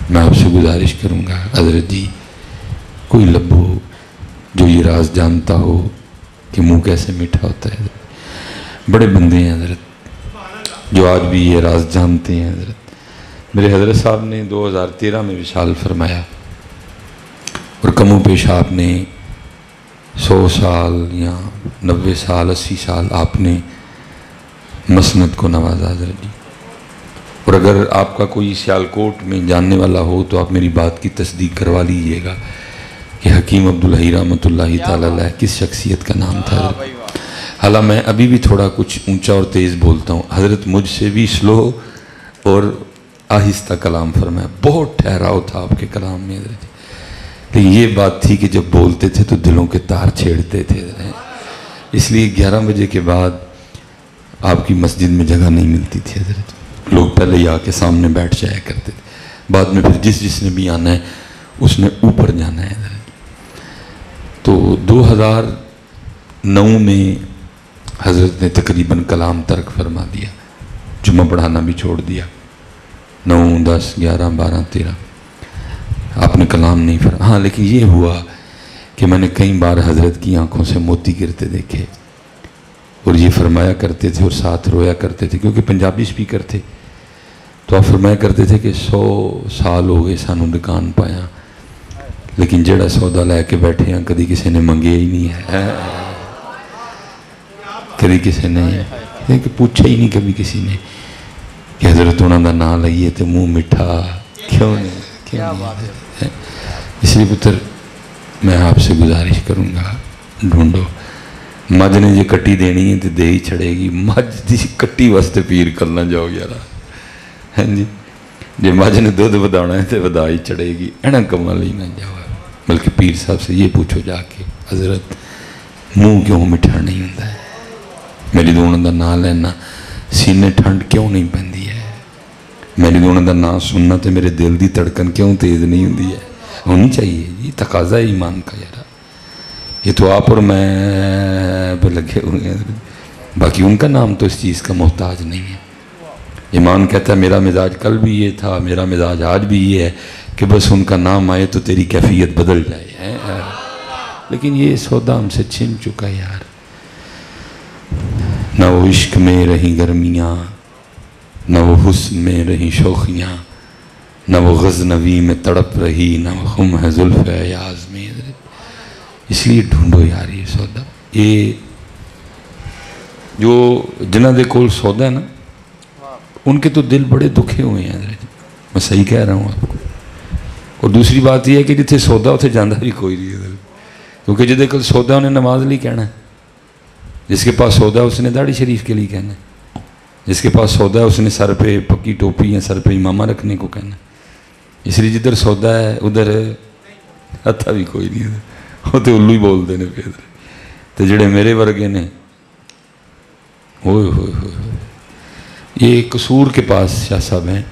میں آپ سے گزارش کروں گا حضرت جی کوئی لب ہو جو یہ راز جانتا ہو کہ منہ کیسے میٹھا ہوتا ہے. بڑے بندے ہیں حضرت جو آج بھی یہ راز جانتے ہیں. حضرت میرے حضرت صاحب نے 2013 میں وصال فرمایا اور کم و پیش آپ نے 100 سال یا 90 سال 80 سال آپ نے مسند کو نوازا حضرت جی. اور اگر آپ کا کوئی سیالکوٹ میں جاننے والا ہو تو آپ میری بات کی تصدیق کروا لیجئے گا کہ حکیم عبدالحی رحمۃ اللہ تعالی علیہ کس شخصیت کا نام تھا. حالانکہ میں ابھی بھی تھوڑا کچھ اونچا اور تیز بولتا ہوں. حضرت مجھ سے بھی سلو اور آہستہ کلام فرمایا. بہت ٹھہراؤ تھا آپ کے کلام میں حضرت جی. لیکن یہ بات تھی کہ جب بولتے تھے تو دلوں کے تار چھیڑتے تھے. اس لیے 11 بجے کے بعد آپ کی مسجد میں جگہ نہیں ملتی تھی حضرت. لوگ پہلے ہی آ کے سامنے بیٹھ جایا کرتے تھے. بعد میں پھر جس نے بھی آنا ہے اس نے اوپر جانا ہے حضرت. تو 2009 میں حضرت نے تقریباً کلام ترک فرما دیا. جمعہ پڑھانا بھی چھوڑ دیا. 9 10 11 12 13 آپ نے کلام نہیں فرما. ہاں لیکن یہ ہوا کہ میں نے کئی بار حضرت کی آنکھوں سے موتی گرتے دیکھے اور یہ فرمایا کرتے تھے اور ساتھ رویا کرتے تھے کیونکہ پنجابی سپیکر تھے. تو آپ فرمایا کرتے تھے کہ 100 سال ہو گئے سانوں دکان پایا لیکن جڑا سودا لے کے بیٹھے ہیں کدی کسی نے منگیا ہی نہیں ہے. کدی کسی نے پوچھا ہی نہیں کبھی کسی نے کہ حضرت انہوں کا نام لئیے تو منہ مٹھا کیوں نہیں. اس لیے پتر میں آپ سے گزارش کروں گا ڈھونڈو. مجھ نے جی کٹی دینی ہے تو دے ہی چھڑے گی. مجھ دی کٹی واسطے پیر کرنا جاؤ یارا. ہاں جی جی مجھ نے دودھ ودانا ہے تو ودا ہی چڑھے گی. اینا کمال ہی نہ جاؤ. بلکہ پیر صاحب سے یہ پوچھو جا کے حضرت منہ کیوں مٹھا نہیں ہوتا ہے. میری دونوں دا نام لینا سینے ٹھنڈ کیوں نہیں پہندی ہے. میری دونوں دا نام سننا تو میرے دل دی تڑکن کیوں تیز نہیں ہوتی ہے. ہونی چاہیے جی. تقاضا ہے ایمان کا یارا. یہ تو آپ اور میں پہ لگے ہوئے ہیں. باقی ان کا نام تو اس چیز کا محتاج نہیں ہے. ایمان کہتا ہے میرا مزاج کل بھی یہ تھا میرا مزاج آج بھی یہ ہے کہ بس ان کا نام آئے تو تیری کیفیت بدل جائے. لیکن یہ سودا ہم سے چھن چکا یار. نہ وہ عشق میں رہی گرمیاں نہ وہ حسن میں رہی شوخیاں نہ وہ غزنوی میں تڑپ رہی نہ وہ خم ہے زلف ایاز میں. اس لیے ڈھونڈو یار یہ سودا. یہ جو جنہ دے کول سودا ہے نا ان کے تو دل بڑے دکھے ہوئے ہیں. میں صحیح کہہ رہا ہوں آپ کو. اور دوسری بات یہ ہے کہ جتنے سودا اتنے جانا بھی کوئی نہیں ہے. کیونکہ جدے کل سودا انہیں نماز لی کہنا ہے. جس کے پاس سودا ہے اس نے داڑھی شریف کے لیے کہنا ہے. جس کے پاس سودا ہے اس نے سر پہ پکی ٹوپی یا سر پہ امامہ رکھنے کو کہنا ہے. اس لیے جدھر سودا ہے ادھر ہتھا بھی کوئی نہیں ہے. وہ تو الو ہی بولتے ہیں پھر. تو جڑے میرے ورگے نے ہوئے ہوئے ہوئے یہ قصور کے پاس شاہ صاحب ہیں.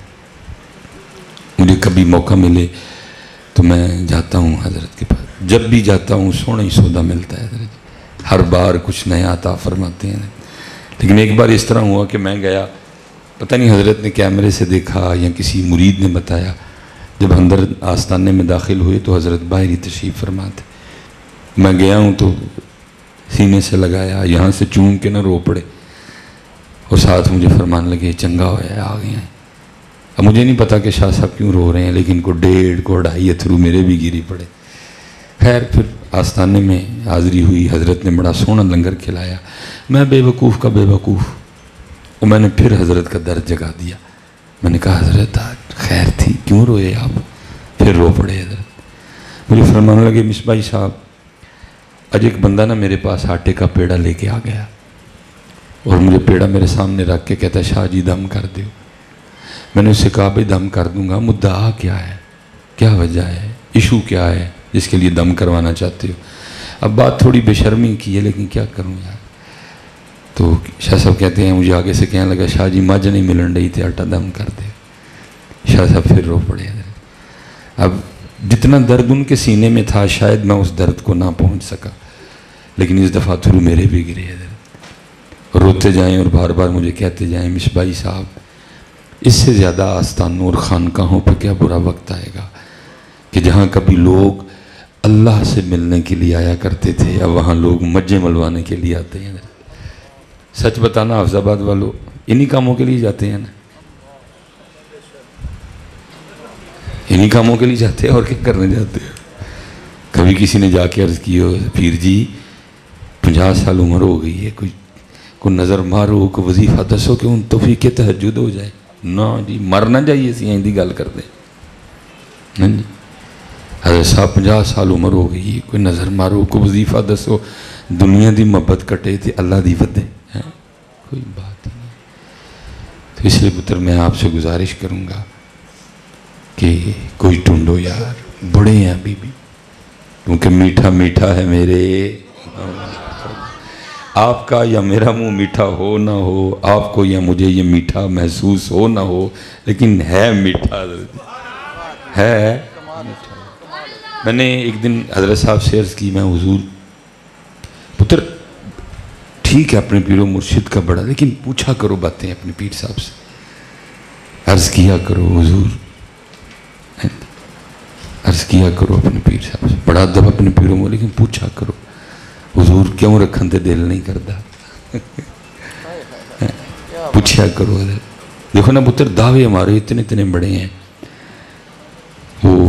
مجھے کبھی موقع ملے تو میں جاتا ہوں حضرت کے پاس. جب بھی جاتا ہوں سونا ہی سودا ملتا ہے حضرت. ہر بار کچھ نیا عطا فرماتے ہیں. لیکن ایک بار اس طرح ہوا کہ میں گیا پتہ نہیں حضرت نے کیمرے سے دیکھا یا کسی مرید نے بتایا. جب اندر آستانے میں داخل ہوئے تو حضرت باہر ہی تشریف فرماتے. میں گیا ہوں تو سینے سے لگایا یہاں سے چون کے نہ رو پڑے اور ساتھ مجھے فرمان لگے چنگا ہوا آ گئے ہیں. اب مجھے نہیں پتا کہ شاہ صاحب کیوں رو رہے ہیں لیکن کو 1.5 کو 2.5 اتھرو میرے بھی گری پڑے. خیر پھر آستانے میں حاضری ہوئی. حضرت نے بڑا سونا لنگر کھلایا. میں بے وقوف کا بے وقوف اور میں نے پھر حضرت کا درد جگا دیا. میں نے کہا حضرت آج خیر تھی کیوں روئے آپ. پھر رو پڑے حضرت. مجھے فرمانے لگے مصباحی صاحب آج ایک بندہ نا میرے پاس آٹے کا پیڑا لے کے آ گیا اور مجھے پیڑا میرے سامنے رکھ کے کہتا ہے شاہ جی دم کر دیو. میں نے اس سے کہا بھائی دم کر دوں گا. مدعا کیا ہے کیا وجہ ہے ایشو کیا ہے جس کے لیے دم کروانا چاہتے ہو. اب بات تھوڑی بے شرمی کی ہے لیکن کیا کروں یار. تو شاہ صاحب کہتے ہیں مجھے آگے سے کہنے لگا شاہ جی مجھ نہیں ملن رہی تھی آٹا دم کر دے. شاہ صاحب پھر رو پڑے. اب جتنا درد ان کے سینے میں تھا شاید میں اس درد کو نہ پہنچ سکا لیکن اس دفعہ تھرو میرے بھی گرے. روتے جائیں اور بار بار مجھے کہتے جائیں مصباحی صاحب اس سے زیادہ آستانوں اور خانقاہوں پہ کیا برا وقت آئے گا کہ جہاں کبھی لوگ اللہ سے ملنے کے لیے آیا کرتے تھے، اب وہاں لوگ مجے ملوانے کے لیے آتے ہیں۔ سچ بتانا حافظ آباد والوں، انہی کاموں کے لیے جاتے ہیں نا، انہی کاموں کے لیے جاتے ہیں، اور کیا کرنے جاتے ہیں؟ کبھی کسی نے جا کے عرض کی ہو پیر جی 50 سال عمر ہو گئی ہے، کوئی نظر مارو، کوئی وظیفہ دسو کہ ان توفیق تہجد ہو جائے۔ نا جی مر نہ جائیے، اسی ہیں دی گل کر دیں۔ نہیں جی حضرت صاحب 50 سال عمر ہو گئی، کوئی نظر مارو، کوئی وظیفہ دسو، دنیا دی محبت کٹے تھے اللہ دی ودے، کوئی بات نہیں۔ تو اس لیے پتر میں آپ سے گزارش کروں گا کہ کوئی ڈھونڈو یار، بڑے ہیں ابھی بھی، کیونکہ میٹھا میٹھا ہے میرے، آپ کا یا میرا منہ میٹھا ہو نہ ہو، آپ کو یا مجھے یہ میٹھا محسوس ہو نہ ہو، لیکن ہے میٹھا، ہے میٹھا۔ میں نے ایک دن حضرت صاحب سے عرض کی، میں حضور پتر ٹھیک ہے اپنے پیر و مرشد کا بڑا، لیکن پوچھا کرو باتیں اپنے پیر صاحب سے، عرض کیا کرو حضور، عرض کیا کرو اپنے پیر صاحب سے، بڑا ادب اپنے پیروں میں، لیکن پوچھا کرو حضور کیوں رکھن تے دل نہیں کرتا، پوچھا کرو حضرت۔ دیکھو نا پتر دعوے ہمارے اتنے بڑے ہیں، وہ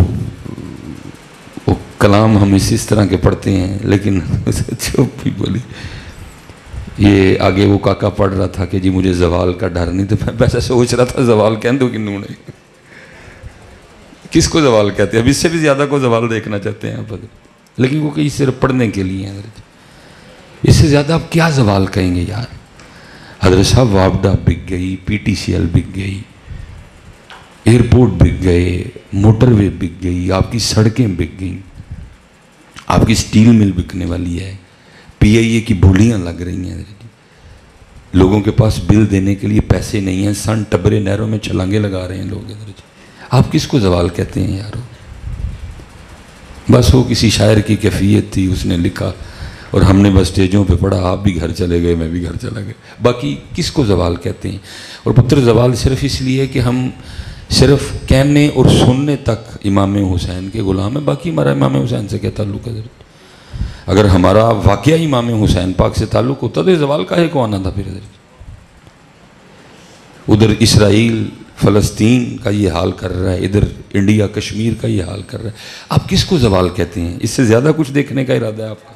کلام ہم اس طرح کے پڑھتے ہیں، لیکن چپ بھی بولی۔ یہ آگے وہ کاکا پڑھ رہا تھا کہ جی مجھے زوال کا ڈر نہیں، تو میں ویسا سوچ رہا تھا زوال کہہ دو کنوں نے، کس کو زوال کہتے ہیں؟ اب اس سے بھی زیادہ کو زوال دیکھنا چاہتے ہیں آپ، لیکن وہ کہ صرف پڑھنے کے لیے ہیں، اس سے زیادہ آپ کیا زوال کہیں گے یار؟ حضرت صاحب وابڈا بک گئی، پی ٹی سی ایل بک گئی، ایئرپورٹ بک گئے، موٹر وے بک گئی، آپ کی سڑکیں بک گئیں، آپ کی سٹیل مل بکنے والی ہے، پی آئی اے کی بولیاں لگ رہی ہیں، لوگوں کے پاس بل دینے کے لیے پیسے نہیں ہیں، سن ٹبرے نہروں میں چھلانگے لگا رہے ہیں لوگ۔ آپ کس کو زوال کہتے ہیں یارو؟ بس وہ کسی شاعر کی کیفیت تھی، اس نے لکھا اور ہم نے بس سٹیجوں پہ پڑھا، آپ بھی گھر چلے گئے، میں بھی گھر چلا گیا، باقی کس کو زوال کہتے ہیں؟ اور پتر زوال صرف اس لیے کہ ہم صرف کہنے اور سننے تک امام حسین کے غلام ہیں، باقی ہمارا امام حسین سے کیا تعلق ہے؟ اگر ہمارا واقعہ امام حسین پاک سے تعلق ہوتا تو زوال کاہے کو آنا تھا پھر؟ ادھر اسرائیل فلسطین کا یہ حال کر رہا ہے، ادھر انڈیا کشمیر کا یہ حال کر رہا ہے، آپ کس کو زوال کہتے ہیں؟ اس سے زیادہ کچھ دیکھنے کا ارادہ ہے آپ کا؟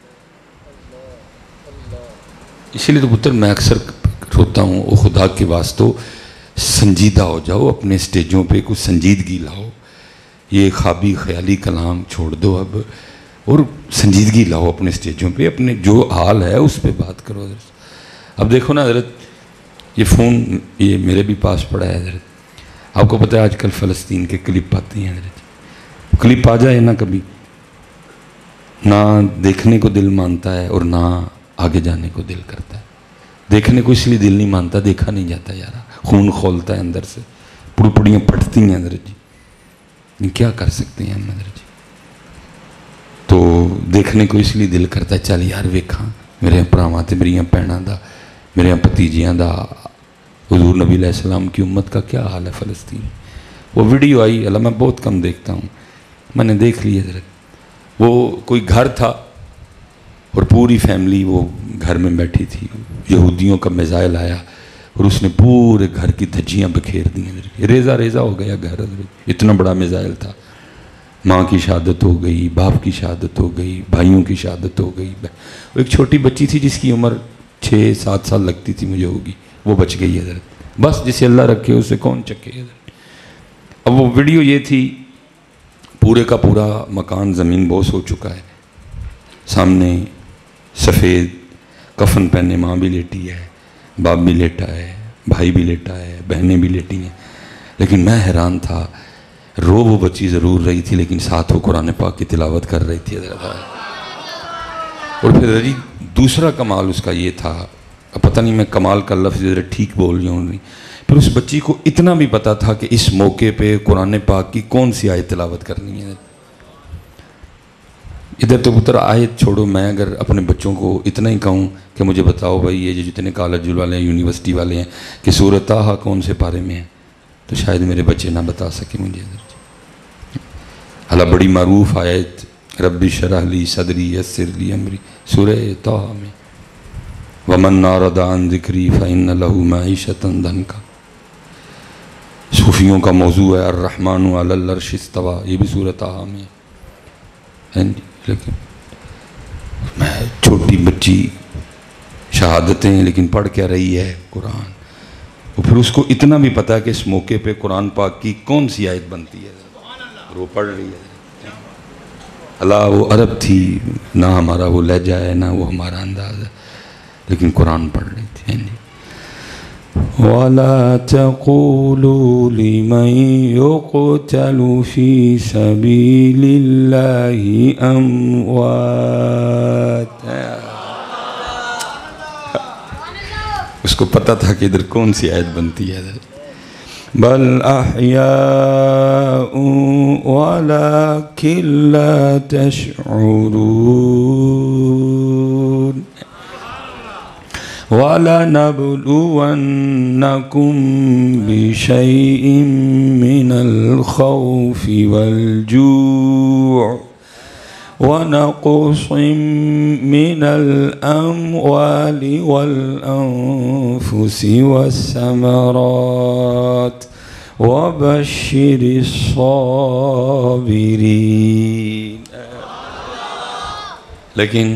اسی لیے تو پتر میں اکثر روتا ہوں، او خدا کے واسطوں سنجیدہ ہو جاؤ، اپنے سٹیجوں پہ کچھ سنجیدگی لاؤ، یہ خوابی خیالی کلام چھوڑ دو اب، اور سنجیدگی لاؤ اپنے سٹیجوں پہ، اپنے جو حال ہے اس پہ بات کرو حضرت۔ اب دیکھو نا حضرت، یہ فون یہ میرے بھی پاس پڑا ہے حضرت، آپ کو پتہ ہے آج کل فلسطین کے کلپ آتے ہیں حضرت، کلپ آ جائے نا کبھی، نہ دیکھنے کو دل مانتا ہے اور نہ آگے جانے کو دل کرتا ہے۔ دیکھنے کو اس لیے دل نہیں مانتا، دیکھا نہیں جاتا یارا، خون کھولتا ہے اندر سے، پڑپڑیاں پھٹتی ہیں حضرت جی، کیا کر سکتے ہیں ہم حضرت جی؟ تو دیکھنے کو اس لیے دل کرتا ہے، چل یار ویکھاں میرے پراواں تے میریاں بھیناں دا، میرے بھتیجیاں دا، حضور نبی علیہ السلام کی امت کا کیا حال ہے فلسطین۔ وہ ویڈیو آئی، اللہ میں بہت کم دیکھتا ہوں، میں نے دیکھ لی حضرت، وہ کوئی گھر تھا اور پوری فیملی وہ گھر میں بیٹھی تھی، یہودیوں کا میزائل آیا اور اس نے پورے گھر کی دھجیاں بکھیر دی ہیں، ریزہ ریزہ ہو گیا گھر حضرت، اتنا بڑا میزائل تھا، ماں کی شہادت ہو گئی، باپ کی شہادت ہو گئی، بھائیوں کی شہادت ہو گئی، وہ ایک چھوٹی بچی تھی جس کی عمر 6-7 سال لگتی تھی مجھے ہوگی، وہ بچ گئی حضرت، بس جسے اللہ رکھے اسے کون چکے حضرت۔ اب وہ ویڈیو یہ تھی، پورے کا پورا مکان زمین بوس ہو چکا ہے، سامنے سفید کفن پہنے ماں بھی لیٹی ہے، باپ بھی لیٹا ہے، بھائی بھی لیٹا ہے، بہنیں بھی لیٹی ہیں، لیکن میں حیران تھا، رو وہ بچی ضرور رہی تھی لیکن ساتھ وہ قرآن پاک کی تلاوت کر رہی تھی حضرت۔ اور پھر دوسرا کمال اس کا یہ تھا، اب پتہ نہیں میں کمال کا لفظ حضرت ٹھیک بول رہی ہوں نہیں، پھر اس بچی کو اتنا بھی پتا تھا کہ اس موقع پہ قرآن پاک کی کون سی آیت تلاوت کرنی ہے۔ ادھر تو پتر آیت چھوڑو، میں اگر اپنے بچوں کو اتنا ہی کہوں کہ مجھے بتاؤ بھائی یہ جو جتنے کالج والے ہیں، یونیورسٹی والے ہیں، کہ سورۃ طٰہٰ کون سے پارے میں ہے، تو شاید میرے بچے نہ بتا سکے مجھے حضرت. اللہ بڑی معروف آیت رب اشرح لی صدری یسر لی امری سورہ طہ میں ومن اعرض عن ذکری فإن له معیشۃ ضنکا. صوفیوں کا موضوع ہے الرحمن علی العرش استویٰ، یہ بھی سورہ طہ میں ہے. لیکن میں چھوٹی بچی شہادتیں لیکن پڑھ کیا رہی ہے قرآن، اور پھر اس کو اتنا بھی پتا ہے کہ اس موقع پہ قرآن پاک کی کون سی آیت بنتی ہے اور وہ پڑھ رہی ہے. اللہ وہ عرب تھی، نہ ہمارا وہ لہجہ ہے نہ وہ ہمارا انداز ہے، لیکن قرآن پڑھ رہی تھی. وَلَا تَقُولُوا لِمَنْ يُقْتَلُ فِي سَبِيلِ اللَّهِ أَمْوَاتٌ. اس کو پتہ تھا کہ ادھر کون سی آیت بنتی ہے. بل احیاء ولکن لا تشعرون. وَلَنَبْلُوَنَّكُمْ بِشَيْءٍ مِّنَ الْخَوْفِ وَالْجُوعِ وَنَقْصٍ مِّنَ الْأَمْوَالِ وَالْأَنفُسِ وَالثَّمَرَاتِ وَبَشِّرِ الصَّابِرِينَ. لیکن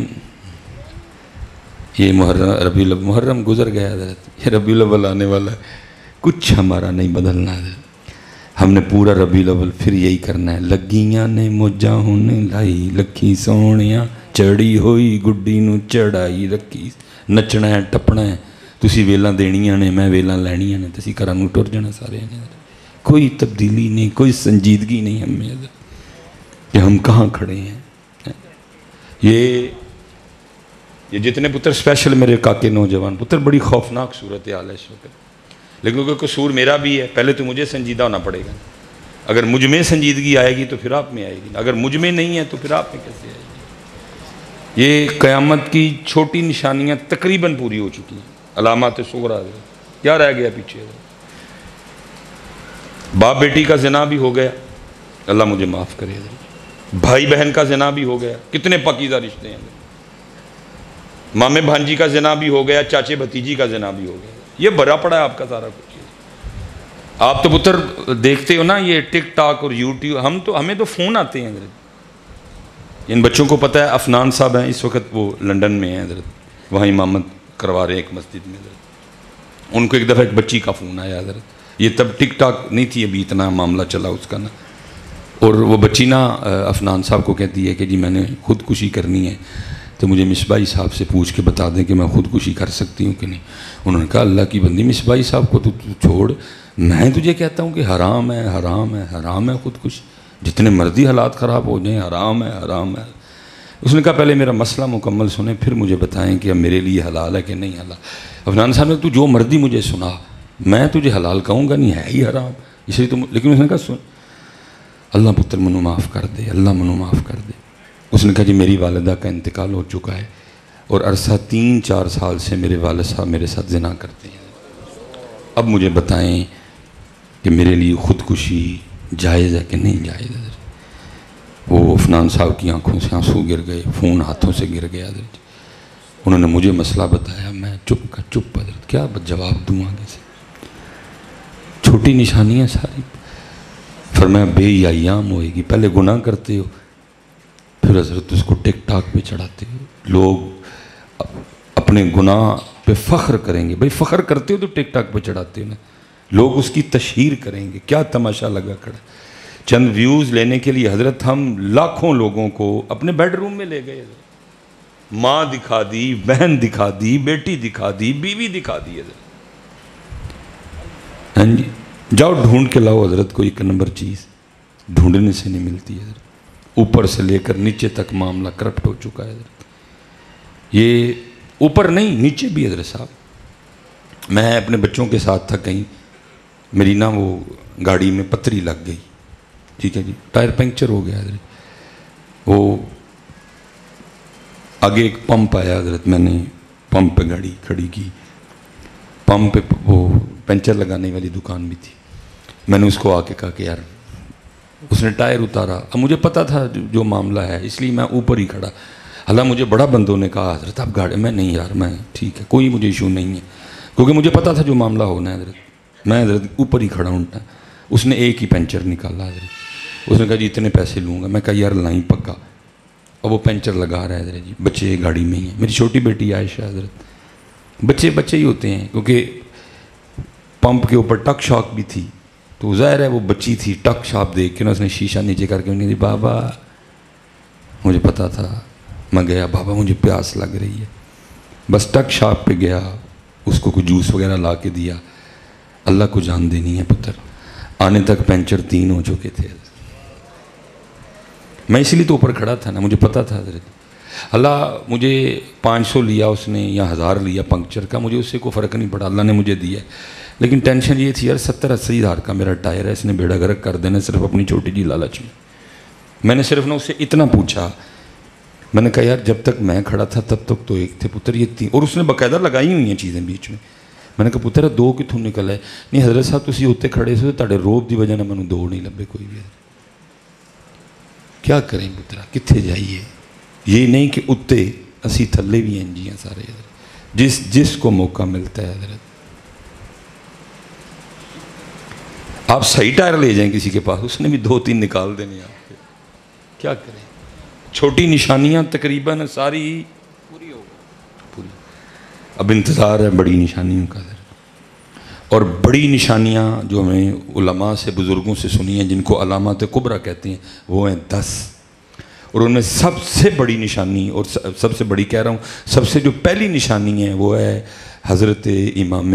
یہ محرم گزر گیا حضرت، یہ ربیع الاول آنے والا ہے، کچھ ہمارا نہیں بدلنا ہے. ہم نے پورا ربیع الاول پھر یہی کرنا ہے. لگیاں نے موجاں ہونے لائی لکھی سونیاں چڑی ہوئی گڈی نو چڑھائی رکھی. نچنا ہے ٹپنا ہے، تسی ویلاں دینیاں نے میں ویلاں لینیاں نے، تسی گھراں نو ٹر جانا سارے نے. کوئی تبدیلی نہیں، کوئی سنجیدگی نہیں ہم میں حضرت کہ ہم کہاں کھڑے ہیں. یہ جتنے پتر اسپیشل میرے کاکے نوجوان پتر، بڑی خوفناک صورتحال ہے اس وقت. لیکن کوئی قصور میرا بھی ہے، پہلے تو مجھے سنجیدہ ہونا پڑے گا. اگر مجھ میں سنجیدگی آئے گی تو پھر آپ میں آئے گی، اگر مجھ میں نہیں ہے تو پھر آپ میں کیسے آئے گی. یہ قیامت کی چھوٹی نشانیاں تقریباً پوری ہو چکی ہیں. علامات صغریٰ کیا رہ گیا پیچھے؟ باپ بیٹی کا زنا بھی ہو گیا، اللہ مجھے معاف کرے. بھائی بہن کا زنا بھی ہو گیا، کتنے پاکیزہ رشتے ہیں. مامے بھانجی کا زنا بھی ہو گیا، چاچے بھتیجی کا زنا بھی ہو گیا. یہ بھرا پڑا ہے آپ کا سارا کچھ. آپ تو پتر دیکھتے ہو نا یہ ٹک ٹاک اور یوٹیوب، ہمیں تو فون آتے ہیں حضرت. ان بچوں کو پتہ ہے افنان صاحب ہیں اس وقت، وہ لنڈن میں ہیں حضرت، وہاں امامت کروا رہے ہیں ایک مسجد میں حضرت. ان کو ایک دفعہ ایک بچی کا فون آیا حضرت. یہ تب ٹک ٹاک نہیں تھی ابھی، اتنا معاملہ چلا اس کا نا. اور وہ بچی نا افنان صاحب کو کہتی ہے کہ جی میں نے خودکشی کرنی ہے تو مجھے مصباحی صاحب سے پوچھ کے بتا دیں کہ میں خودکشی کر سکتی ہوں کہ نہیں. انہوں نے کہا اللہ کی بندی مصباحی صاحب کو تو چھوڑ، میں تجھے کہتا ہوں کہ حرام ہے حرام ہے حرام ہے خودکشی، جتنے مرضی حالات خراب ہو جائیں حرام ہے حرام ہے. اس نے کہا پہلے میرا مسئلہ مکمل سنیں پھر مجھے بتائیں کہ اب میرے لیے حلال ہے کہ نہیں حلال. افنان صاحب نے تو جو مرضی مجھے سنا، میں تجھے حلال کہوں گا نہیں، ہے ہی حرام اس لیے تم. لیکن اس نے کہا سن اللہ پتر منو معاف کر دے، اللہ منو معاف کر دے. اس نے کہا جی میری والدہ کا انتقال ہو چکا ہے اور عرصہ 3-4 سال سے میرے والد صاحب میرے ساتھ زنا کرتے ہیں. اب مجھے بتائیں کہ میرے لیے خودکشی جائز ہے کہ نہیں جائز ہے. وہ افنان صاحب کی آنکھوں سے آنسو گر گئے، فون ہاتھوں سے گر گیا حضرت. انہوں نے مجھے مسئلہ بتایا، میں چپ حضرت، کیا جواب دوں آگے سے. چھوٹی نشانیاں ساری. فرمایا بے ایام ہوئے گی، پہلے گناہ کرتے ہو پھر حضرت اس کو ٹک ٹاک پہ چڑھاتے ہو. لوگ اپنے گناہ پہ فخر کریں گے. بھائی فخر کرتے ہو تو ٹک ٹاک پہ چڑھاتے ہو نا. لوگ اس کی تشہیر کریں گے، کیا تماشا لگا کھڑا. چند ویوز لینے کے لیے حضرت ہم لاکھوں لوگوں کو اپنے بیڈ روم میں لے گئے. ماں دکھا دی، بہن دکھا دی، بیٹی دکھا دی، بیوی دکھا دی حضرت. ہاں جی جاؤ ڈھونڈ کے لاؤ حضرت کوئی ایک نمبر چیز، ڈھونڈنے سے نہیں ملتی حضرت. اوپر سے لے کر نیچے تک معاملہ کرپٹ ہو چکا ہے حضرت. یہ اوپر نہیں نیچے بھی حضرت صاحب. میں اپنے بچوں کے ساتھ تھا کہیں، میری نا وہ گاڑی میں پتری لگ گئی، ٹھیک ہے جی، ٹائر پنکچر ہو گیا حضرت. وہ آگے ایک پمپ آیا حضرت، میں نے پمپ پہ گاڑی کھڑی کی. پمپ پہ وہ پنچر لگانے والی دکان بھی تھی. میں نے اس کو آ کے کہا کہ یار، اس نے ٹائر اتارا. اب مجھے پتا تھا جو معاملہ ہے، اس لیے میں اوپر ہی کھڑا. اللہ مجھے بڑا بندوں نے کہا حضرت آپ گاڑی میں نہیں یار، میں ٹھیک ہے کوئی مجھے ایشو نہیں ہے، کیونکہ مجھے پتا تھا جو معاملہ ہونا ہے حضرت. میں حضرت اوپر ہی کھڑا ہوں. اس نے ایک ہی پنچر نکالا حضرت. اس نے کہا جی اتنے پیسے لوں گا. میں کہا یار لائیں پکا. اب وہ پنچر لگا رہا ہے حضرت جی. بچے گاڑی میں ہی ہیں. میری چھوٹی بیٹی عائشہ حضرت. بچے ہی ہوتے ہیں، کیونکہ پمپ کے اوپر ٹک شاک بھی تھی، تو ظاہر ہے وہ بچی تھی. ٹک شاپ دیکھ کے نا اس نے شیشہ نیچے کر کے کہا بابا، مجھے پتا تھا. میں گیا، بابا مجھے پیاس لگ رہی ہے. بس ٹک شاپ پہ گیا، اس کو کچھ جوس وغیرہ لا کے دیا. اللہ کو جان دینی ہے پتر، آنے تک پنچر 3 ہو چکے تھے. میں اسی لیے تو اوپر کھڑا تھا نا، مجھے پتا تھا حضرت. اللہ مجھے 500 لیا اس نے یا 1000 لیا پنکچر کا، مجھے اس سے کوئی فرق نہیں پڑا، اللہ نے مجھے دیا. لیکن ٹینشن یہ تھی یار 70-80 ہزار کا میرا ٹائر ہے، اس نے بیڑا گرک کر دینا صرف اپنی چھوٹی جی لالچ میں. میں نے صرف اس سے اتنا پوچھا. میں نے کہا یار جب تک میں کھڑا تھا تب تک تو ایک تھے پتر، یہ 3. اور اس نے باقاعدہ لگائی ہوئی ہیں چیزیں بیچ میں. میں نے کہا پتر 2 کتوں نکل ہے؟ نہیں حضرت صاحب تسی اتنے کھڑے سے تاڑے روب دی وجہ نہ میں 2 نہیں لبے کوئی بھی. کیا کریں پترا، کتنے جائیے؟ یہ نہیں کہ اتنے اسی تھلے بھی ہیں جی سارے حضرت، جس کو موقع ملتا ہے حضرت. آپ صحیح ٹائر لے جائیں کسی کے پاس، اس نے بھی 2-3 نکال دینے آپ کے. کیا کریں؟ چھوٹی نشانیاں تقریباً ساری پوری ہو پوری. اب انتظار ہے بڑی نشانیوں کا. اور بڑی نشانیاں جو ہمیں علماء سے بزرگوں سے سنی ہیں، جن کو علامات کبریٰ کہتے ہیں، وہ ہیں 10. اور ان میں سب سے بڑی نشانی، اور سب سے بڑی کہہ رہا ہوں، سب سے جو پہلی نشانی ہے وہ ہے حضرت امام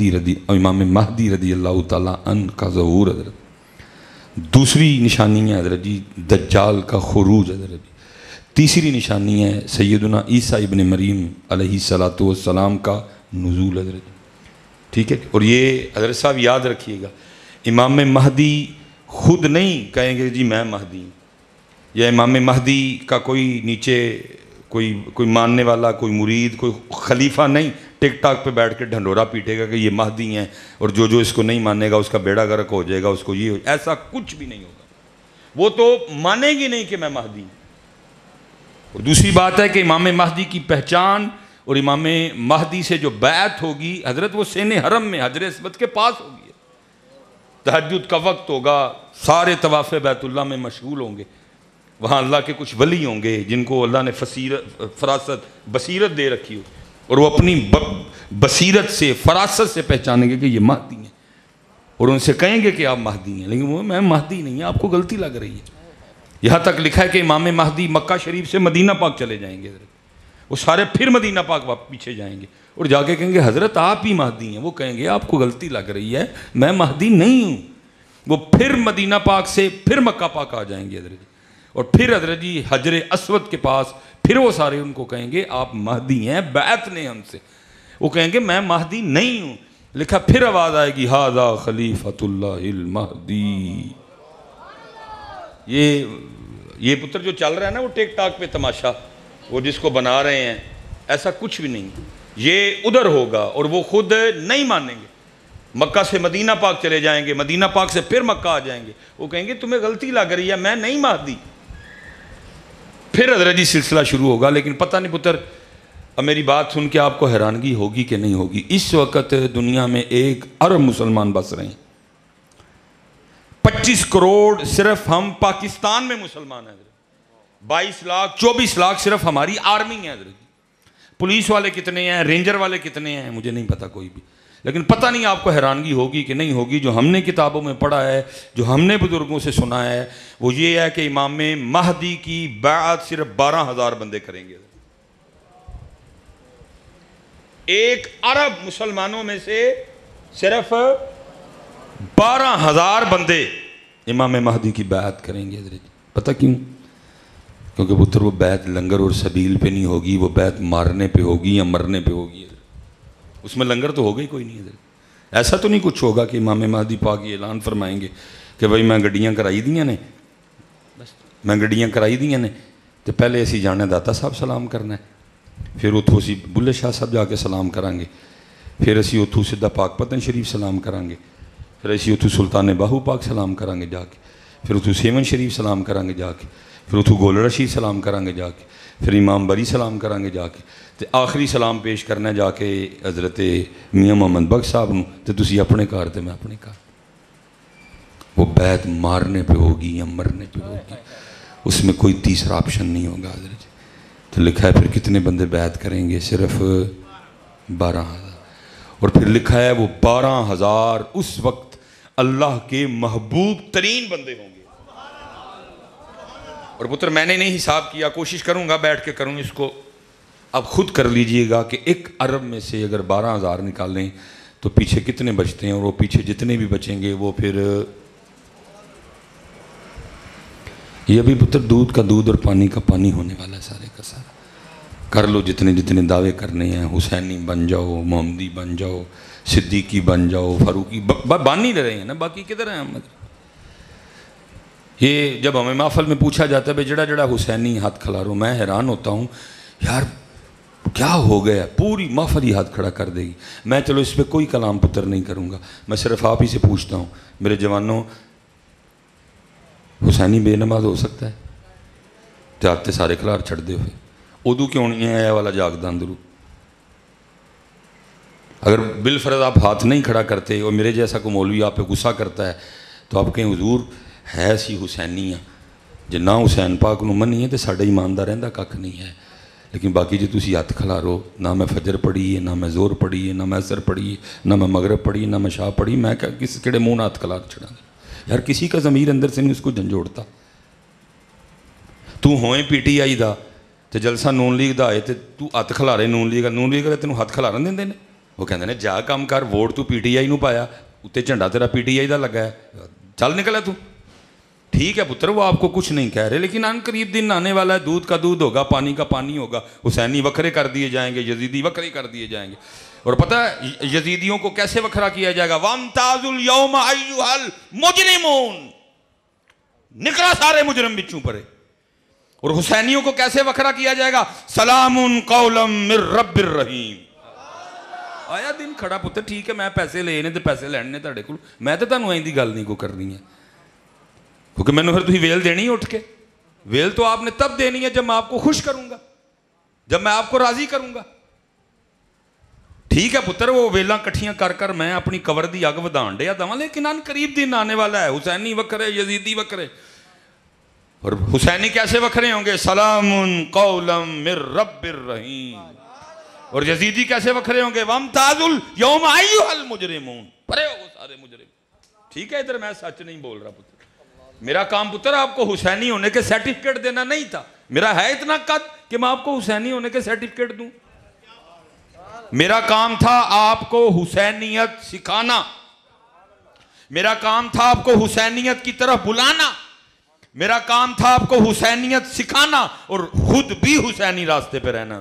مہدی رضی اللہ تعالیٰ عنہ کا ظہور حضرت. دوسری نشانی ہے حضرت جی دجال کا خروج حضرت جی. تیسری نشانی ہے سیدنا عیسیٰ ابن مریم علیہ السلام کا نزول حضرت جی. ٹھیک ہے. اور یہ حضرت صاحب یاد رکھیے گا، امام مہدی خود نہیں کہیں گے جی میں مہدی ہوں، یا امام مہدی کا کوئی نیچے کوئی ماننے والا، کوئی مرید، کوئی خلیفہ نہیں ٹک ٹاک پہ بیٹھ کے ڈھنڈورا پیٹے گا کہ یہ مہدی ہیں اور جو اس کو نہیں مانے گا اس کا بیڑا غرق ہو جائے گا، اس کو یہ ایسا کچھ بھی نہیں ہوگا. وہ تو مانے گی نہیں کہ میں مہدی ہوں. اور دوسری بات ہے کہ امام مہدی کی پہچان اور امام مہدی سے جو بیعت ہوگی حضرت، وہ سین حرم میں حجر اسود کے پاس ہوگی. تہجد کا وقت ہوگا، سارے طواف بیت اللہ میں مشغول ہوں گے. وہاں اللہ کے کچھ ولی ہوں گے جن کو اللہ نے فراست بصیرت دے رکھی ہو، اور وہ اپنی بصیرت سے فراست سے پہچانیں گے کہ یہ مہدی ہیں، اور ان سے کہیں گے کہ آپ مہدی ہیں. لیکن وہ میں مہدی نہیں، آپ کو غلطی لگ رہی ہے. یہاں تک لکھا ہے کہ امام مہدی مکہ شریف سے مدینہ پاک چلے جائیں گے. وہ سارے پھر مدینہ پاک پیچھے جائیں گے اور جا کے کہیں گے حضرت آپ ہی مہدی ہیں. وہ کہیں گے آپ کو غلطی لگ رہی ہے، میں مہدی نہیں ہوں. وہ پھر مدینہ پاک سے پھر مکہ پاک آ جائیں گے حضرت، اور پھر حضرت جی حجر اسود کے پاس پھر وہ سارے ان کو کہیں گے آپ مہدی ہیں، بیعت نے ہم سے. وہ کہیں گے میں مہدی نہیں ہوں. لکھا پھر آواز آئے گی ھذا خلیفۃ اللہ المہدی. یہ پتر جو چل رہا ہے نا وہ ٹک ٹاک پہ تماشا، وہ جس کو بنا رہے ہیں، ایسا کچھ بھی نہیں. یہ ادھر ہوگا اور وہ خود نہیں مانیں گے. مکہ سے مدینہ پاک چلے جائیں گے، مدینہ پاک سے پھر مکہ آ جائیں گے. وہ کہیں گے تمہیں غلطی لگ رہی ہے، میں نہیں مہدی. پھر حضرت جی سلسلہ شروع ہوگا. لیکن پتہ نہیں پتر، اب میری بات سن کے آپ کو حیرانگی ہوگی کہ نہیں ہوگی. اس وقت دنیا میں 1 ارب مسلمان بس رہے ہیں. 25 کروڑ صرف ہم پاکستان میں مسلمان ہیں. 22 لاکھ 24 لاکھ صرف ہماری آرمی ہے حضرت. پولیس والے کتنے ہیں، رینجر والے کتنے ہیں، مجھے نہیں پتا کوئی بھی. لیکن پتہ نہیں آپ کو حیرانگی ہوگی کہ نہیں ہوگی. جو ہم نے کتابوں میں پڑھا ہے، جو ہم نے بزرگوں سے سنا ہے، وہ یہ ہے کہ امام مہدی کی بیعت صرف 12,000 بندے کریں گے. 1 ارب مسلمانوں میں سے صرف 12,000 بندے امام مہدی کی بیعت کریں گے. پتہ کیوں؟ کیونکہ پتر وہ بیعت لنگر اور سبیل پہ نہیں ہوگی، وہ بیعت مارنے پہ ہوگی یا مرنے پہ ہوگی. اس میں لنگر تو ہوگا ہی کوئی نہیں. ایسا تو نہیں کچھ ہوگا کہ امام مہدی پاک یہ اعلان فرمائیں گے کہ بھائی میں گڈیاں کرائی دیاں نے، میں گڈیاں کرائی دیاں نے تو پہلے اسی جانے داتا صاحب سلام کرنا ہے، پھر اتھوں اسی بلے شاہ صاحب جا کے سلام کریں گے، پھر اسی اتھوں سدھا پاک پتن شریف سلام کریں گے، پھر اسی اتو سلطان باہو پاک سلام کریں گے جا کے، پھر اتو سیون شریف سلام کریں گے جا کے، پھر اتو گول رشید سلام کریں گے جا کے، پھر امام بری سلام کریں گے جا کے، تے آخری سلام پیش کرنا جا کے حضرت میاں محمد بخش صاحب نو، تے تسی اپنے گھر تے میں اپنے گھر۔ وہ بیعت مارنے پہ ہوگی یا مرنے پہ ہوگی، اس میں کوئی تیسرا آپشن نہیں ہوگا حضرت۔ تو لکھا ہے پھر کتنے بندے بیعت کریں گے؟ صرف 12,000۔ اور پھر لکھا ہے وہ 12,000 اس وقت اللہ کے محبوب ترین بندے ہوں گے۔ اور پتر میں نے نہیں حساب کیا، کوشش کروں گا بیٹھ کے کروں اس کو، اب خود کر لیجئے گا کہ 1 ارب میں سے اگر 12,000 نکالیں تو پیچھے کتنے بچتے ہیں، اور وہ پیچھے جتنے بھی بچیں گے وہ پھر یہ ابھی پتر دودھ کا دودھ اور پانی کا پانی ہونے والا ہے سارے کا سارا۔ کر لو جتنے جتنے دعوے کرنے ہیں، حسینی بن جاؤ، محمدی بن جاؤ، صدیقی بن جاؤ، فاروقی بن ہی رہے ہیں نا، باقی کدھر ہیں ہم؟ یہ جب ہمیں محفل میں پوچھا جاتا ہے بھئی جڑا جڑا حسینی ہاتھ کھلارو، میں حیران ہوتا ہوں یار کیا ہو گیا، پوری محفل ہی ہاتھ کھڑا کر دے گی۔ میں چلو اس پہ کوئی کلام پتر نہیں کروں گا، میں صرف آپ ہی سے پوچھتا ہوں میرے جوانوں، حسینی بے نماز ہو سکتا ہے؟ جاتے سارے کھلار چھڑ دے ہوئے، ادو کیوں نہیں ہے اے والا جاگ داندرو؟ اگر بالفرض آپ ہاتھ نہیں کھڑا کرتے اور میرے جیسا کو مولوی آپ پہ غصہ کرتا ہے تو آپ کہیں حضور ہے سی حسینی ہیں، جے نہ حسین پاک نو منی ہے تو ساڑھا ایمان دا رہندہ کک نہیں ہے۔ لیکن باقی جو تسی ہاتھ کھلارو، نہ میں فجر پڑھی ہے، نہ میں زور پڑھی ہے، نہ میں عصر پڑھی ہے، نہ میں مغرب پڑھی ہے، نہ میں شاہ پڑھی، میں کس کڑے منہ ہاتھ کھلار چھڑا دیں یار؟ کسی کا ضمیر اندر سے نہیں اس کو جھنجھوڑتا۔ تو ہوئیں پی ٹی آئی دا تے جلسہ نون لیگ دا آئے تے تو ہاتھ کھلارے نون لیگ والے تینوں ہاتھ کھلارن دیندے نے؟ وہ کہندے نے جا کام کر، ووٹ تو پی ٹی آئی نو پایا، اتے جھنڈا تیرا پی ٹی آئی دا لگا ہے، چل نکلا تو۔ ٹھیک ہے پتر، وہ آپ کو کچھ نہیں کہہ رہے، لیکن ان قریب دن آنے والا ہے، دودھ کا دودھ ہوگا، پانی کا پانی ہوگا، حسینی وکھرے کر دیے جائیں گے، یزیدی وکھرے کر دیے جائیں گے۔ اور پتہ ہے یزیدیوں کو کیسے وکھرا کیا جائے گا؟ وَامْتَازُوا الْيَوْمَ أَيُّهَا الْمُجْرِمُونَ، نکلا سارے مجرم بچوں پرے۔ اور حسینیوں کو کیسے وکھرا کیا جائے گا؟ سلام قولا من رب الرحیم۔ آیا دن کھڑا پتر، ٹھیک ہے میں پیسے لینے تے پیسے لینے تاڑے کو، میں تے تانوں ایندی گل نہیں کو کرنی ہے، کیونکہ میں نے پھر تھی ویل دینی اٹھ کے۔ ویل تو آپ نے تب دینی ہے جب میں آپ کو خوش کروں گا، جب میں آپ کو راضی کروں گا۔ ٹھیک ہے پتر، وہ ویلاں کٹھیاں کر کر میں اپنی کور دی اگ ودان ڈیا دواں، لیکن ان قریب دن آنے والا ہے، حسینی وکھرے، یزیدی وکھرے۔ اور حسینی کیسے وکھرے ہوں گے؟ سلام قولا من رب الرحیم۔ اور یزیدی کیسے وکھرے ہوں گے؟ وَامْتَازُوا الْيَوْمَ أَيُّهَا الْمُجْرِمُونَ، پرے ہو وہ سارے مجرم۔ ٹھیک ہے، ادھر میں سچ نہیں بول رہا پتر، میرا کام پتر آپ کو حسینی ہونے کے سرٹیفکیٹ دینا نہیں تھا، میرا ہے اتنا قد کہ میں آپ کو حسینی ہونے کے سرٹیفکیٹ دوں۔ میرا کام تھا آپ کو حسینیت سکھانا، میرا کام تھا آپ کو حسینیت کی طرف بلانا، میرا کام تھا آپ کو حسینیت سکھانا اور خود بھی حسینی راستے پہ رہنا۔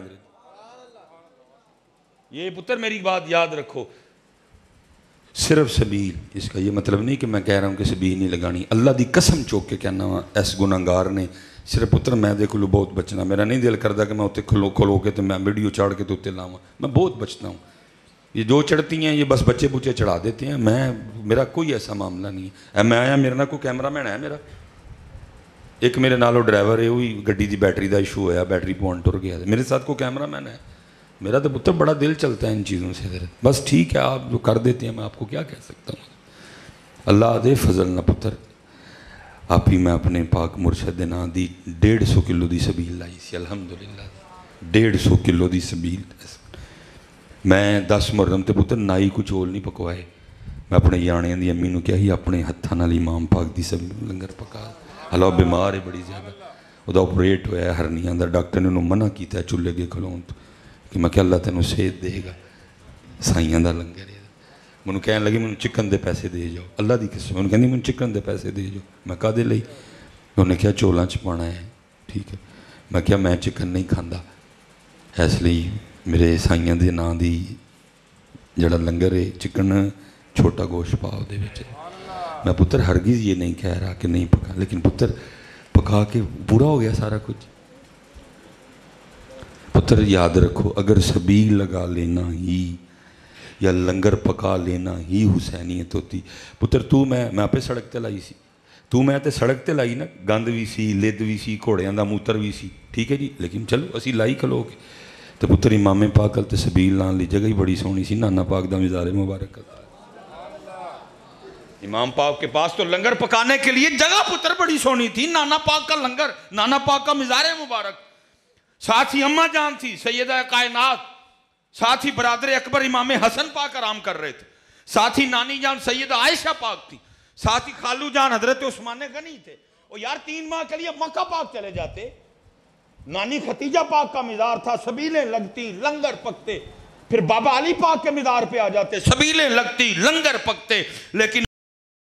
یہ پتر میری بات یاد رکھو، صرف سبیل، اس کا یہ مطلب نہیں کہ میں کہہ رہا ہوں کہ سبیل نہیں لگانی، اللہ دی قسم چوک کے کہنا وا اس گناہگار نے صرف پتر میں دے کلو بہت بچنا، میرا نہیں دل کردا کہ میں اتنے کھلو کے تو میں ویڈیو چاڑ کے تو اتنے لاواں، میں بہت بچتا ہوں۔ یہ جو چڑھتی ہیں یہ بس بچے بچے چڑھا دیتے ہیں، میرا کوئی ایسا معاملہ نہیں ہے۔ میں آیا، میرے نال کوئی کیمرہ مین ہے، میرا ایک میرے نالو ڈرائیور ہے، وہی گڈی دی بیٹری دا ایشو ہویا، بیٹری پوائنٹ ٹر گیا، میرے ساتھ کوئی کیمرہ مین ہے؟ میرا تو پتر بڑا دل چلتا ہے ان چیزوں سے، بس ٹھیک ہے آپ جو کر دیتے ہیں میں آپ کو کیا کہہ سکتا ہوں۔ اللہ دے فضل نہ پتر آپ ہی میں اپنے پاک مرشد نا دی 150 کلو دی سبیل لائی سی، الحمدللہ 150 کلو دی سبیل۔ میں 10 محرم تے پتر نائی کو چول نہیں پکوائے، میں اپنے یانے دی امی نو کیا ہی اپنے ہتھاں نال امام پاک دی سبیل لنگر پکا۔ اللہ بیمار ہے بڑی زیادہ، وہ دا آپریٹ ہویا ہے ہرنیاں دا، ڈاکٹر نے انہوں منع کیتا ہے چولہے کے کھلون تو، کہ میں کہ اللہ تینوں صحت دے گا، سائیاں دا لنگر ہے۔ منو کہنے لگی منو چکن دے پیسے دے جاؤ، اللہ دی قسم، منو کہنی منو چکن دے پیسے دے جاؤ، میں کہا دے لئی، انہوں نے کیا چولاں چپانا ہے، ٹھیک ہے، میں کیا میں چکن نہیں کھاندا، اس لئی میرے سائیاں دے نا دی جڑا لنگر ہے چکن چھوٹا گوشت پاؤ دے وچ۔ میں پتر ہرگز یہ نہیں کہہ رہا کہ نہیں پکا، لیکن پتر پکا کے برا ہو گیا سارا کچھ۔ پتر یاد رکھو اگر سبیل لگا لینا ہی یا لنگر پکا لینا ہی حسینیت ہوتی. پتر تو میں آپ سڑک تے لائی سی, تو میں تے سڑک تے لائی نا, گند بھی سی, لد بھی سی, گھوڑیاں دا موتر بھی سی, ٹھیک ہے جی, لیکن چلو اسی لائی کھلو کے. تو پتر امام پاک تے سبیل لان لی جگہ ہی بڑی سونی سی, نانا پاک دا مزار مبارک. امام پاک کے پاس تو لنگر پکانے کے لیے جگہ پتر بڑی سونی تھی, نانا پاک کا لنگر, نانا پاک کا مزار مبارک. ساتھ ہی اماں جان تھی سیدہ کائنات, ساتھ ہی برادر اکبر امام حسن پاک آرام کر رہے تھے, ساتھ ہی نانی جان سیدہ عائشہ پاک تھی, ساتھ ہی خالو جان حضرت عثمان غنی تھے. اور یار 3 ماہ کے لیے مکہ پاک چلے جاتے, نانی ختیجہ پاک کا مزار تھا, سبیلیں لگتی, لنگر پکتے. پھر بابا علی پاک کے مزار پہ آ جاتے, سبیلیں لگتی, لنگر پکتے. لیکن